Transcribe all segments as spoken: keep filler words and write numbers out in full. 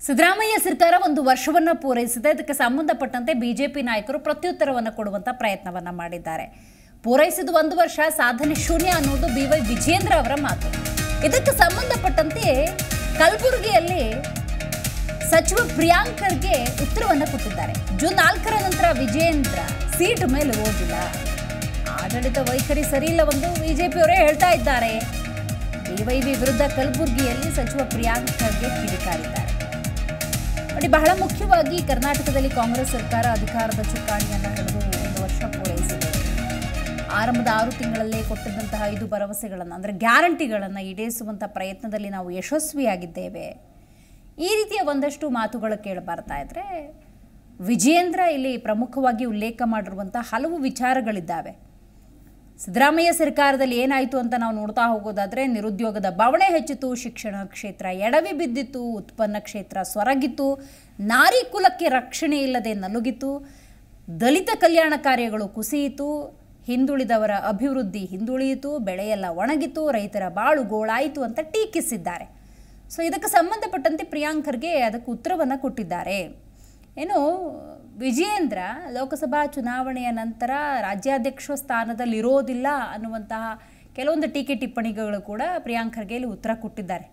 ಸಿದ್ದರಾಮಯ್ಯ ಸರ್ಕಾರ ಒಂದು ವರ್ಷವನ್ನ ಪೂರೈಸಿದೆ. ಇದಕ್ಕೆ ಸಂಬಂಧಪಟ್ಟಂತೆ ಬಿಜೆಪಿ ನಾಯಕರು ಪ್ರತ್ಯುತ್ತರವನ್ನು ಕೊಡುವಂತ ಪ್ರಯತ್ನವನ್ನ ಮಾಡಿದ್ದಾರೆ. ಪೂರೈಸಿದ ಒಂದು ವರ್ಷ ಸಾಧನೆ ಶೂನ್ಯ ಅನ್ನೋದು ಬಿ ವೈ ವಿಜೇಂದ್ರ ಅವರ ಮಾತು. ಇದಕ್ಕೆ ಸಂಬಂಧಪಟ್ಟಂತೆ ಕಲಬುರಗಿಯಲ್ಲಿ ಸಚಿವ ಪ್ರಿಯಾಂಕ್ ಖರ್ಗೆ ಉತ್ತರವನ್ನು ಕೊಟ್ಟಿದ್ದಾರೆ. ಜೂನ್ ನಾಲ್ಕರ ನಂತರ ವಿಜೇಂದ್ರ ಸೀಟ್ ಮೇಲೆ ಹೋಗಿಲ್ಲ, ಆಡಳಿತ ವೈಖರಿ ಸರಿ ಇಲ್ಲವೆಂದು ಬಿಜೆಪಿಯವರೇ ಹೇಳ್ತಾ ಇದ್ದಾರೆ. ಬಿವೈವಿ ವಿರುದ್ಧ ಕಲಬುರಗಿಯಲ್ಲಿ ಸಚಿವ ಪ್ರಿಯಾಂಕ್ ಖರ್ಗೆ ಕಿಡಿಕಾರಿದ್ದಾರೆ. ನೋಡಿ, ಬಹಳ ಮುಖ್ಯವಾಗಿ ಕರ್ನಾಟಕದಲ್ಲಿ ಕಾಂಗ್ರೆಸ್ ಸರ್ಕಾರ ಅಧಿಕಾರದ ಚುಕ್ಕಾಣಿಯನ್ನು ಹಿಡಿದು ಒಂದು ವರ್ಷ ಪೂರೈಸಿದೆ. ಆರಂಭದ ಆರು ತಿಂಗಳಲ್ಲೇ ಕೊಟ್ಟಿದ್ದಂತಹ ಐದು ಭರವಸೆಗಳನ್ನು ಅಂದರೆ ಗ್ಯಾರಂಟಿಗಳನ್ನು ಈಡೇರಿಸುವಂಥ ಪ್ರಯತ್ನದಲ್ಲಿ ನಾವು ಯಶಸ್ವಿಯಾಗಿದ್ದೇವೆ. ಈ ರೀತಿಯ ಒಂದಷ್ಟು ಮಾತುಗಳು ಕೇಳಿ ಬರ್ತಾ ಇದ್ರೆ ವಿಜೇಂದ್ರ ಇಲ್ಲಿ ಪ್ರಮುಖವಾಗಿ ಉಲ್ಲೇಖ ಮಾಡಿರುವಂಥ ಹಲವು ವಿಚಾರಗಳಿದ್ದಾವೆ. ಸಿದ್ದರಾಮಯ್ಯ ಸರ್ಕಾರದಲ್ಲಿ ಏನಾಯಿತು ಅಂತ ನಾವು ನೋಡ್ತಾ ಹೋಗೋದಾದರೆ ನಿರುದ್ಯೋಗದ ಬವಣೆ ಹೆಚ್ಚಿತು, ಶಿಕ್ಷಣ ಕ್ಷೇತ್ರ ಎಡವಿ ಬಿದ್ದಿತ್ತು, ಉತ್ಪನ್ನ ಕ್ಷೇತ್ರ ಸೊರಗಿತು, ನಾರಿ ಕುಲಕ್ಕೆ ರಕ್ಷಣೆ ಇಲ್ಲದೆ ನಲುಗಿತು, ದಲಿತ ಕಲ್ಯಾಣ ಕಾರ್ಯಗಳು ಕುಸಿಯಿತು, ಹಿಂದುಳಿದವರ ಅಭಿವೃದ್ಧಿ ಹಿಂದುಳಿಯಿತು, ಬೆಳೆಯೆಲ್ಲ ಒಣಗಿತು, ರೈತರ ಬಾಳು ಗೋಳಾಯಿತು ಅಂತ ಟೀಕಿಸಿದ್ದಾರೆ. ಸೊ ಇದಕ್ಕೆ ಸಂಬಂಧಪಟ್ಟಂತೆ ಪ್ರಿಯಾಂಕ್ ಖರ್ಗೆ ಅದಕ್ಕೆ ಉತ್ತರವನ್ನು ಕೊಟ್ಟಿದ್ದಾರೆ. ಏನು ವಿಜೇಂದ್ರ ಲೋಕಸಭಾ ಚುನಾವಣೆಯ ನಂತರ ರಾಜ್ಯಾಧ್ಯಕ್ಷ ಸ್ಥಾನದಲ್ಲಿ ಇರೋದಿಲ್ಲ ಅನ್ನುವಂತಹ ಕೆಲವೊಂದು ಟೀಕೆ ಟಿಪ್ಪಣಿಗಳು ಕೂಡ ಪ್ರಿಯಾಂಕ್ ಖರ್ಗೆ ಇಲ್ಲಿ ಉತ್ತರ ಕೊಟ್ಟಿದ್ದಾರೆ.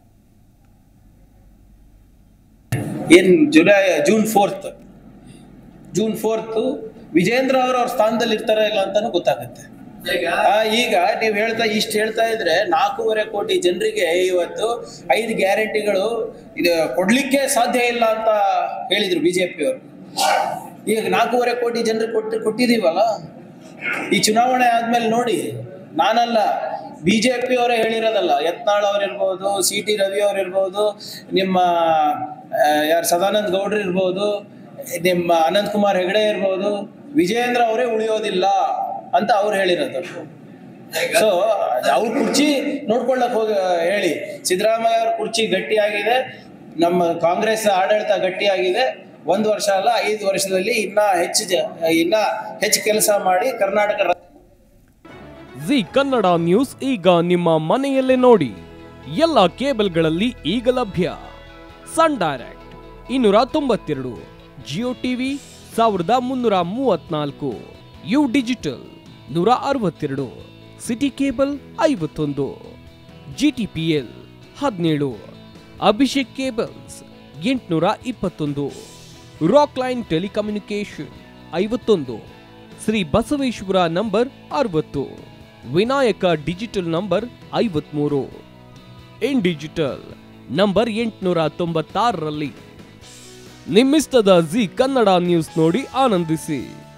ಏನ್ July June fourth June fourth Vijendra ಅವರು ಅವ್ರ ಸ್ಥಾನದಲ್ಲಿ ಇರ್ತಾರ ಇಲ್ಲ ಅಂತಾನು ಗೊತ್ತಾಗುತ್ತೆ. ಈಗ ನೀವು ಹೇಳ್ತಾ ಇಷ್ಟು ಹೇಳ್ತಾ ಇದ್ರೆ ನಾಲ್ಕೂವರೆ ಕೋಟಿ ಜನರಿಗೆ ಇವತ್ತು ಐದು ಗ್ಯಾರಂಟಿಗಳು ಇದು ಕೊಡ್ಲಿಕ್ಕೆ ಸಾಧ್ಯ ಇಲ್ಲ ಅಂತ ಹೇಳಿದ್ರು ಬಿಜೆಪಿ ಅವರು. ಈಗ ನಾಲ್ಕೂವರೆ ಕೋಟಿ ಜನರಿಗೆ ಕೊಟ್ಟು ಕೊಟ್ಟಿದೀವಲ್ಲ, ಈ ಚುನಾವಣೆ ಆದ್ಮೇಲೆ ನೋಡಿ, ನಾನಲ್ಲ ಬಿಜೆಪಿ ಅವರೇ ಹೇಳಿರೋದಲ್ಲ, ಯತ್ನಾಳ್ ಅವ್ರಿರ್ಬೋದು, ಸಿ ಟಿ ರವಿ ಅವ್ರಿರ್ಬೋದು, ನಿಮ್ಮ ಯಾರು ಸದಾನಂದ ಗೌಡ್ರು ಇರ್ಬೋದು, ನಿಮ್ಮ ಅನಂತ್ ಕುಮಾರ್ ಹೆಗಡೆ ಇರ್ಬೋದು, ವಿಜೇಂದ್ರ ಅವರೇ ಉಳಿಯೋದಿಲ್ಲ ಅಂತ ಅವ್ರು ಹೇಳಿರೋದು. ಸೊ ಅವ್ರ ಕುರ್ಚಿ ನೋಡ್ಕೊಳ್ಳಕ್ ಹೋಗಿ ಹೇಳಿ, ಸಿದ್ದರಾಮಯ್ಯ ಅವ್ರ ಕುರ್ಚಿ ಗಟ್ಟಿಯಾಗಿದೆ, ನಮ್ಮ ಕಾಂಗ್ರೆಸ್ ಆಡಳಿತ ಗಟ್ಟಿಯಾಗಿದೆ. ಒಂದು ವರ್ಷ ಅಲ್ಲ, ಐದು ವರ್ಷದಲ್ಲಿ ಇನ್ನ ಹೆಚ್ಚು ಇನ್ನ ಹೆಚ್ಚು ಕೆಲಸ ಮಾಡಿ ಕರ್ನಾಟಕ. ಜಿ ಕನ್ನಡ ನ್ಯೂಸ್ ಈಗ ನಿಮ್ಮ ಮನೆಯಲ್ಲೇ ನೋಡಿ. ಎಲ್ಲ ಕೇಬಲ್ಗಳಲ್ಲಿ ಈಗ ಲಭ್ಯ. ಸನ್ ಡೈರೆಕ್ಟ್ ಇನ್ನೂರ ತೊಂಬತ್ತೆರಡು, ಜಿಯೋ ಟಿವಿ ಸಾವಿರದ ಮುನ್ನೂರ ಮೂವತ್ನಾಲ್ಕು, ಯು ಡಿಜಿಟಲ್ ನೂರ ಅರವತ್ತೆರಡು, ಸಿಟಿ ಕೇಬಲ್ ಐವತ್ತೊಂದು, ಜಿ ಟಿ ಪಿ ಎಲ್ ಹದಿನೇಳು, ಅಭಿಷೇಕ್ ಕೇಬಲ್ಸ್ ಎಂಟುನೂರ ಇಪ್ಪತ್ತೊಂದು, ರಾಕ್ ಲೈನ್ ಟೆಲಿಕಮ್ಯುನಿಕೇಶನ್ ಐವತ್ತೊಂದು, ಶ್ರೀ ಬಸವೇಶ್ವರ ನಂಬರ್ ಅರವತ್ತು, ವಿನಾಯಕ ಡಿಜಿಟಲ್ ನಂಬರ್ ಐವತ್ಮೂರು, ಇನ್ ಡಿಜಿಟಲ್ ನಂಬರ್ ಎಂಟುನೂರ ತೊಂಬತ್ತಾರರಲ್ಲಿ. ನಿಮ್ಮಿಸ್ತದ ಜಿ ಕನ್ನಡ ನ್ಯೂಸ್ ನೋಡಿ ಆನಂದಿಸಿ.